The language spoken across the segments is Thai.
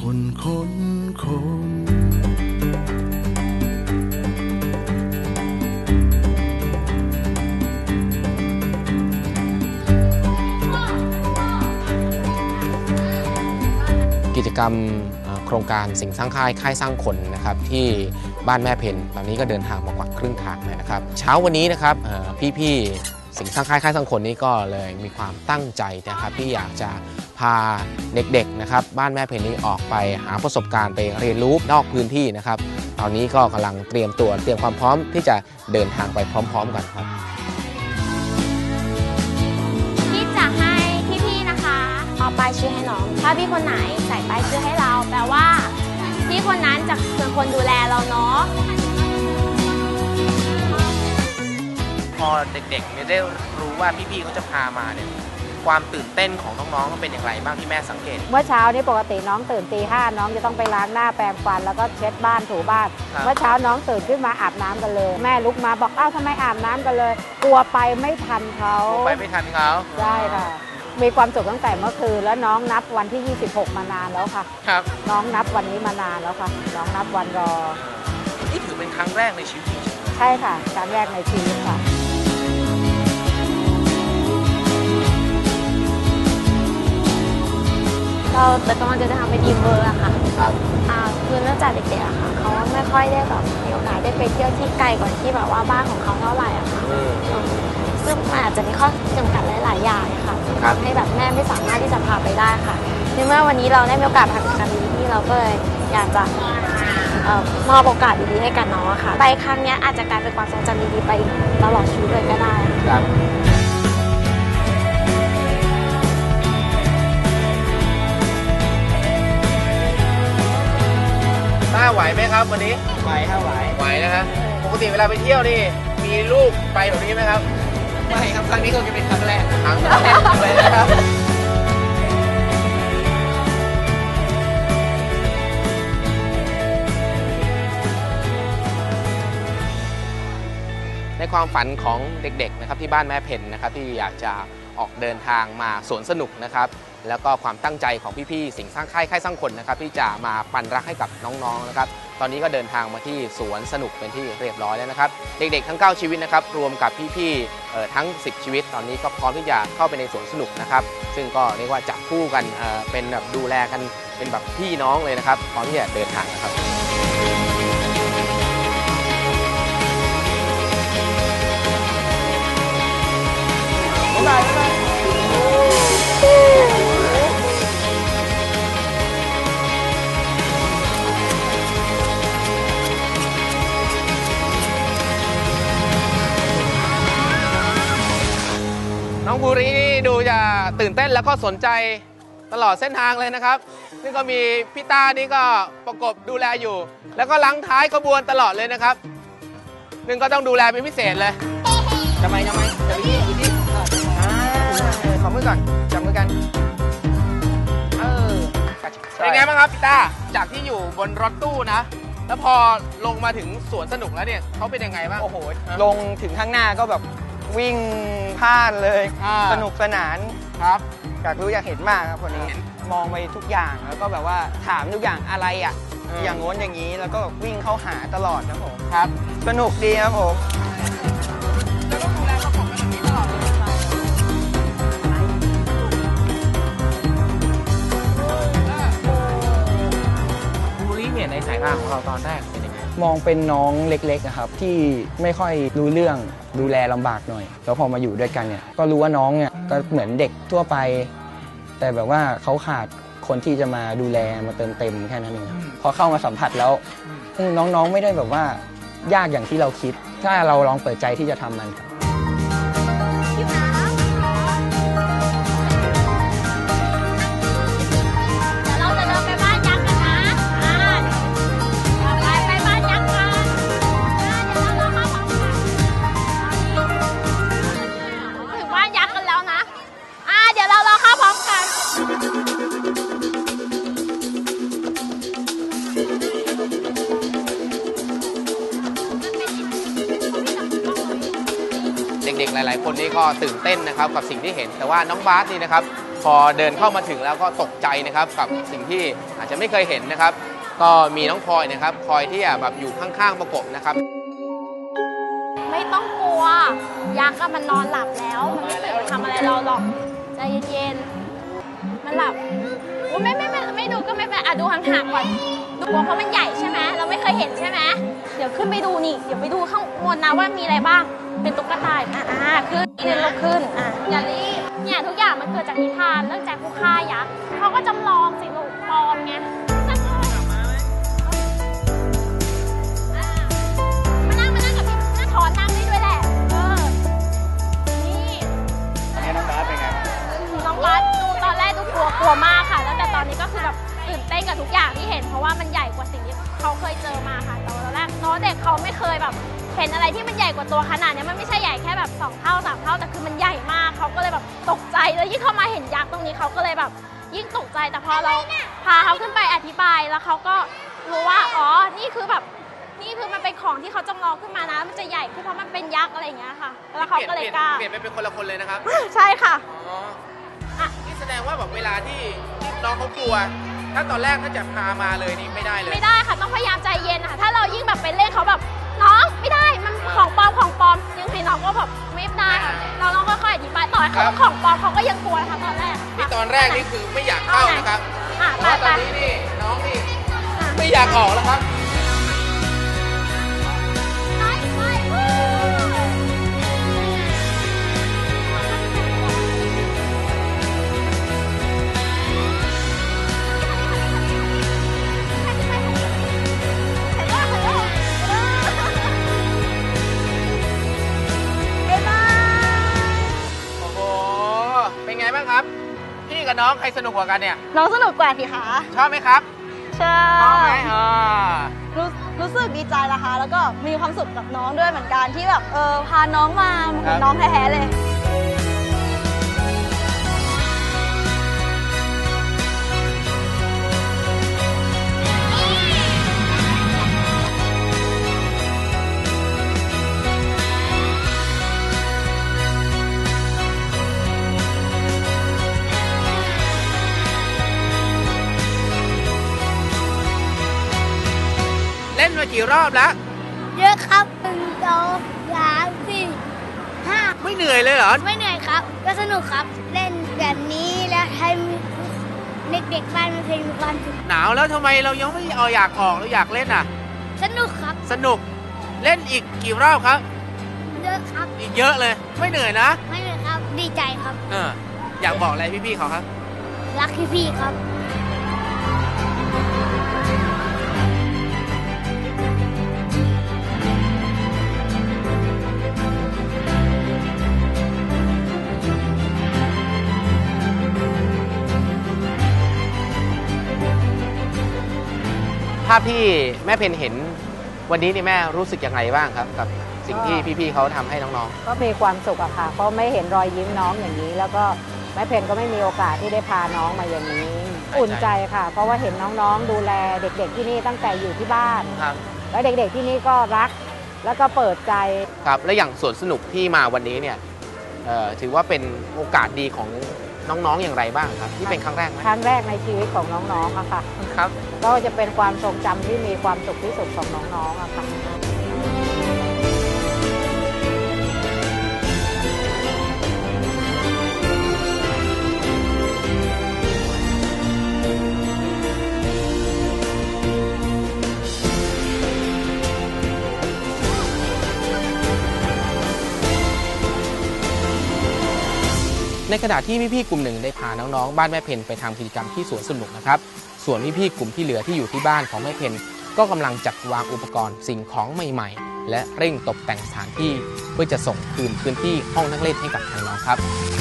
คนค้นคนกิจกรรมโครงการสิ่งสร้างค่ายสร้างคนนะครับที่บ้านแม่เพนตอนนี้ก็เดินทางมากว่าครึ่งทางเลยนะครับเช้าวันนี้นะครับพี่ๆสิ่งสร้างค่ายสร้างคนนี้ก็เลยมีความตั้งใจนะครับที่อยากจะพาเด็กๆนะครับบ้านแม่เพนนี้ออกไปหาประสบการณ์ไปเรียนรู้นอกพื้นที่นะครับตอนนี้ก็กำลังเตรียมความพร้อมที่จะเดินทางไปพร้อมๆกันครับเอาป้ายชื่อให้น้องถ้าพี่คนไหนใส่ป้ายชื่อให้เราแปลว่าพี่คนนั้นจะเป็นคนดูแลเราเนาะพอเด็กๆได้รู้ว่าพี่ๆเขาจะพามาเนี่ยความตื่นเต้นของน้องๆเป็นอย่างไรบ้างที่แม่สังเกตเมื่อเช้านี้ปกติน้องตื่นตี 5น้องจะต้องไปล้างหน้าแปรงฟันแล้วก็เช็ดบ้านถูบ้านเมื่อเช้าน้องตื่นขึ้นมาอาบน้ำกันเลยแม่ลุกมาบอกอ้าวทำไมอาบน้ำกันเลยกลัวไปไม่ทันเขาใช่ค่ะมีความสุขตั้งแต่เมื่อคืนแล้วน้องนับวันที่26มานานแล้วค่ะครับน้องนับวันนี้มานานแล้วค่ะน้องนับวันรอนี่ถือเป็นครั้งแรกในชีวิตใช่ค่ะครั้งแรกในชีวิตค่ะเรากำลังจะทำไปดีเวอร์อะค่ะคือเนื่องจากเด็กๆอะค่ะเขาไม่ค่อยได้แบบมีโอกาสได้ไปเที่ยวที่ไกลกว่าที่แบบว่าบ้านของเขาเท่าไหร่อะค่ะซึ่งมันอาจจะมีข้อจำกัดหลายๆอย่างค่ะทำให้แบบแม่ไม่สามารถที่จะพาไปได้ค่ะในเมื่อวันนี้เราได้มีโอกาสผ่านการดีที่เราก็เลยอยากจะมอบโอกาสดีๆให้กับน้องค่ะไปครั้งนี้อาจจะกลายเป็นความทรงจำดีๆไปตลอดชีวิตเลยก็ได้ครับต้าไหวไหมครับวันนี้ไหวครับไหวนะฮะปกติเวลาไปเที่ยวนี่มีลูกไปแบบนี้ไหมครับไม่ครับครั้งนี้คงจะเป็นครั้งแรกเลยนะครับในความฝันของเด็กๆนะครับที่บ้านแม่เพนนะครับที่อยากจะออกเดินทางมาสวนสนุกนะครับแล้วก็ความตั้งใจของพี่ๆสิ่งสร้างค่ายสร้างคนนะครับที่จะมาปั่นรักให้กับน้องๆนะครับตอนนี้ก็เดินทางมาที่สวนสนุกเป็นที่เรียบร้อยแล้วนะครับเด็กๆทั้ง9ชีวิตนะครับรวมกับพี่ๆทั้ง10ชีวิตตอนนี้ก็พร้อมที่จะเข้าไปในสวนสนุกนะครับซึ่งก็เรียกว่าจับคู่กันเป็นแบบดูแลกันเป็นแบบพี่น้องเลยนะครับพร้อมที่จะเดินทางนะครับน้องภูรินี่ดูจะตื่นเต้นแล้วก็สนใจตลอดเส้นทางเลยนะครับนี่ก็มีพี่ต้านี่ก็ประกบดูแลอยู่แล้วก็ลังท้ายขบวนตลอดเลยนะครับนึงก็ต้องดูแลเป็นพิเศษเลยทำไมจะไปที่ขอมือก่อนจับมือกันเป็นไงบ้างครับพี่ต้าจากที่อยู่บนรถตู้นะแล้วพอลงมาถึงสวนสนุกแล้วเนี่ยเขาเป็นยังไงบ้างโอ้โหลงถึงข้างหน้าก็แบบวิ่งพ่านเลยสนุกสนานครับอยากรู้อยากเห็นมากครับคนนี้มองไปทุกอย่างแล้วก็แบบว่าถามทุกอย่างอะไรอ่ะอย่างโน้นอย่างนี้แล้วก็วิ่งเข้าหาตลอดนะผมครับสนุกดีครับผมแล้วก็ดูแลเขาผมแบบนี้ตลอดเลยภูริเนี่ยในสายตาของเราตอนแรกเป็นยังไงมองเป็นน้องเล็กๆนะครับที่ไม่ค่อยรู้เรื่องดูแลลำบากหน่อยแล้วพอมาอยู่ด้วยกันเนี่ยก็รู้ว่าน้องเนี่ยก็เหมือนเด็กทั่วไปแต่แบบว่าเขาขาดคนที่จะมาดูแลมาเติมเต็มแค่นั้นเองพอเข้ามาสัมผัสแล้วน้องๆไม่ได้แบบว่ายากอย่างที่เราคิดถ้าเราลองเปิดใจที่จะทำมันครับเด็กๆหลายๆคนนี่ก็ตื่นเต้นนะครับกับสิ่งที่เห็นแต่ว่าน้องบาสนี่นะครับพอเดินเข้ามาถึงแล้วก็ตกใจนะครับกับสิ่งที่อาจจะไม่เคยเห็นนะครับ ก็มีน้องพลอยนะครับคอยที่จะแบบอยู่ข้างๆประกบนะครับไม่ต้องกลัวยักษ์มันนอนหลับแล้วมันไม่ตื่นมาทำอะไรเราหรอกใจเย็นๆมันหลับอุ๊ยไม่ดูก็ไม่เป็นดูห่างๆก่อนดูเพราะมันใหญ่ใช่ไหมเราไม่เคยเห็นใช่ไหมเดี๋ยวขึ้นไปดูนี่เดี๋ยวไปดูข้างบนนะว่ามีอะไรบ้างเป็นตุ๊กตาขึ้นลุกขึ้นอย่ารีบเนี่ยทุกอย่างมันเกิดจากนิทานเรื่องแจ็คผู้ฆ่ายักษ์เขาก็จำลองสิลูกปลอมไงมานั่งกับพี่น่าถอนนั่งได้ด้วยแหละนี่น้องบาสเป็นไงน้องบาสดูตอนแรกดูกลัวมากค่ะแล้วแต่ตอนนี้ก็คือแบบตื่นเต้นกับทุกอย่างที่เห็นเพราะว่ามันใหญ่กว่าสิ่งที่เขาเคยเจอมาค่ะแต่ตอนแรกน้องเด็กเขาไม่เคยแบบเห็นอะไรที่มันใหญ่กว่าตัวขนาดนี้มันไม่ใช่ใหญ่แค่แบบ2 เท่า 3 เท่าแต่คือมันใหญ่มากเขาก็เลยแบบตกใจแล้วยิ่งเขามาเห็นยักษ์ตรงนี้เขาก็เลยแบบยิ่งตกใจแต่พอเราพาเขาขึ้นไปอธิบายแล้วเขาก็รู้ว่าอ๋อนี่คือมันเป็นของที่เขาจำลองขึ้นมานะมันจะใหญ่ขึ้นเพราะมันเป็นยักษ์อะไรอย่างเงี้ยค่ะแล้วเขาก็เลยกล้าเปลี่ยนไปเป็นคนละคนเลยนะครับใช่ค่ะนี่แสดงว่าแบบเวลาที่น้องเขากลัวถ้าตอนแรกถ้าจะพามาเลยนี่ไม่ได้เลยไม่ได้ค่ะต้องพยายามใจเย็นค่ะถ้าเรายิ่งแบบไปเล่นเขาแบบน้องไม่ได้มันของปลอมยังให้น้องก็แบบไม่ได้ค่ะน้องก็ค่อยอธิบายต่อให้เขาของปลอมเขาก็ยังกลัวค่ะตอนแรกที่ตอนแรกนี่คือไม่อยากเข้านะครับเพราะตอนนี้นี่น้องนี่ไม่อยากออกแล้วครับเป็นไงบ้างครับพี่กับน้องใครสนุกกว่ากันเนี่ยน้องสนุกกว่าสิคะชอบไหมครับชอบไหมรู้สึกดีใจนะคะแล้วก็มีความสุขกับน้องด้วยเหมือนกันที่แบบพาน้องมาเหมือนน้องแท้ๆเลยเล่นมากี่รอบแล้วเยอะครับ1 2 3 4 5 ไม่เหนื่อยเลยเหรอไม่เหนื่อยครับก็สนุกครับเล่นแบบนี้แล้วให้เด็กๆบ้านมันมีความสุขหนาวแล้วทำไมเรายังไม่อยากออกเราอยากเล่นอ่ะสนุกครับสนุกเล่นอีกกี่รอบครับเยอะครับอีกเยอะเลยไม่เหนื่อยนะไม่เหนื่อยครับดีใจครับอยากบอกอะไรพี่ๆเขาครับรักพี่ๆครับถ้าพี่แม่เพนเห็นวันนี้นี่แม่รู้สึกยังไงบ้างครับกับสิ่งที่พี่ๆเขาทำให้น้องๆก็มีความสุขอะค่ะเพราะไม่เห็นรอยยิ้มน้องอย่างนี้แล้วก็แม่เพนก็ไม่มีโอกาสที่ได้พาน้องมาอย่างนี้อุ่นใจค่ะเพราะว่าเห็นน้องๆดูแลเด็กๆที่นี่ตั้งแต่อยู่ที่บ้านแล้วเด็กๆที่นี่ก็รักแล้วก็เปิดใจครับและอย่างสวนสนุกที่มาวันนี้เนี่ยถือว่าเป็นโอกาสดีของน้องๆอย่างไรบ้างครับที่เป็นครั้งแรกไหมครั้งแรกในชีวิตของน้องๆอะค่ะครับก็จะเป็นความทรงจำที่มีความสุขที่สุดของน้องๆอะค่ะในขณะที่พี่ๆกลุ่มหนึ่งได้พาน้องๆบ้านแม่เพนไปทำกิจกรรมที่สวนสนุกนะครับส่วนพี่ๆกลุ่มที่เหลือที่อยู่ที่บ้านของแม่เพนก็กำลังจัดวางอุปกรณ์สิ่งของใหม่ๆและเร่งตกแต่งสถานที่เพื่อจะส่งคืนพื้นที่ห้องนั่งเล่นให้กับทางน้องครับ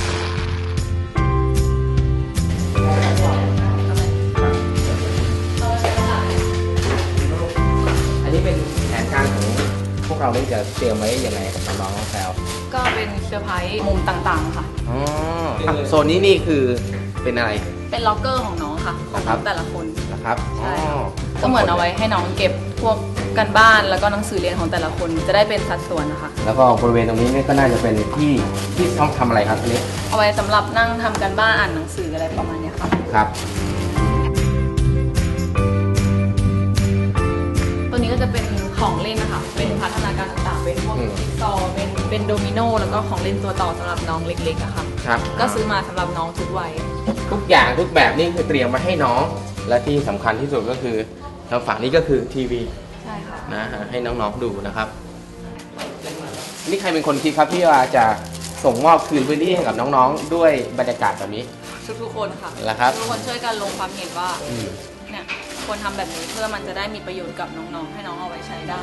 อันนี้เป็นแผนการของพวกเราได้จะเตรียมไว้ยังไงกับน้องๆแซวก็เป็นเซอร์ไพรส์มุมต่างๆค่ะอ๋อโซนนี้นี่คือเป็นอะไรเป็นล็อกเกอร์ของน้องค่ะของน้องแต่ละคนนะครับใช่ก็เหมือนเอาไว้ให้น้องเก็บพวกกันบ้านแล้วก็หนังสือเรียนของแต่ละคนจะได้เป็นสัดส่วนนะคะแล้วก็บริเวณตรงนี้เนี่ยก็น่าจะเป็นที่ต้องทำอะไรครับอันนี้เอาไว้สำหรับนั่งทำกันบ้านอ่านหนังสืออะไรประมาณเนี้ยค่ะครับตัวนี้ก็จะเป็นของเล่นนะคะเป็นพัฒนาการต่างๆเป็นพวกจิ๊กซอว์เป็นโดมิโนแล้วก็ของเล่นตัวต่อสำหรับน้องเล็กๆอะค่ะครับก็ซื้อมาสำหรับน้องทุกวัยทุกอย่างทุกแบบนี่คือเตรียมมาให้น้องและที่สำคัญที่สุดก็คือทางฝั่งนี้ก็คือทีวีใช่ค่ะนะให้น้องๆดูนะครับนี่ใครเป็นคนคิดครับที่ว่าจะส่งมอบคืนพื้นที่ให้กับน้องๆด้วยบรรยากาศแบบนี้ทุกคนค่ะแล้วครับทุกคนช่วยกันลงความเห็นว่าเนี่ยควรทำแบบนี้เพื่อมันจะได้มีประโยชน์กับน้องๆให้น้องเอาไว้ใช้ได้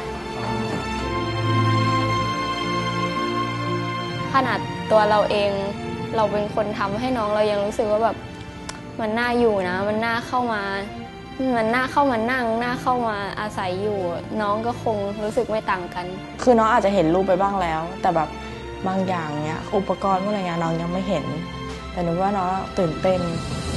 ขนาดตัวเราเองเราเป็นคนทำให้น้องเรายังรู้สึกว่าแบบมันน่าอยู่นะมันน่าเข้ามานั่งน่าเข้ามาอาศัยอยู่น้องก็คงรู้สึกไม่ต่างกันคือน้องอาจจะเห็นรูปไปบ้างแล้วแต่แบบบางอย่างเนี้ยอุปกรณ์พวกอะไรเงี้ยน้องยังไม่เห็นแต่หนูว่าน้องตื่นเต้น